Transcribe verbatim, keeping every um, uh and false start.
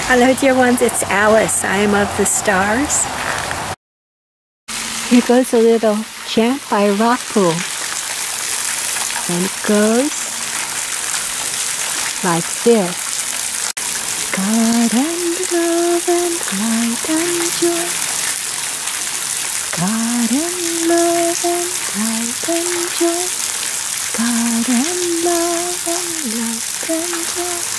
Hello dear ones, it's Alice. I am of the stars. Here goes a little chant by Rockpool. And it goes like this. God and love and light and joy. God and love and light and joy. God and love and light and joy.